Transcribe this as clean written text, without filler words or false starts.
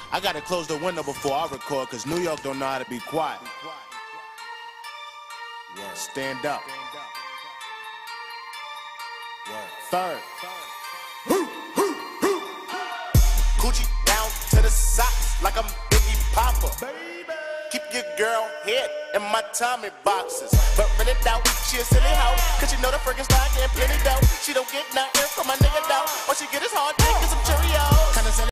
I gotta close the window before I record, cause New York don't know how to be quiet. Stand up. Third. Gucci down to the socks like I'm Biggie Papa. Keep your girl head in my Tommy boxes. But really doubt she a silly hoe, cause she know the friggin' style getting plenty dough. She don't get nothing from my nigga though. All she get is hard dick and some Cheerios.